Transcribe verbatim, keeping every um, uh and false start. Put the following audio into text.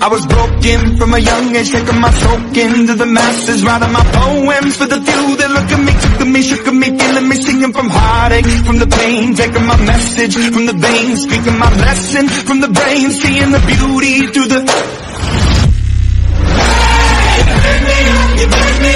I was broken from a young age, taking my soak into the masses, writing my poems for the few that look at me, took at me, shook at me, feeling me, singing from heartache, from the pain, taking my message from the veins, speaking my lesson from the brain, seeing the beauty through the... You pick me up, you pick me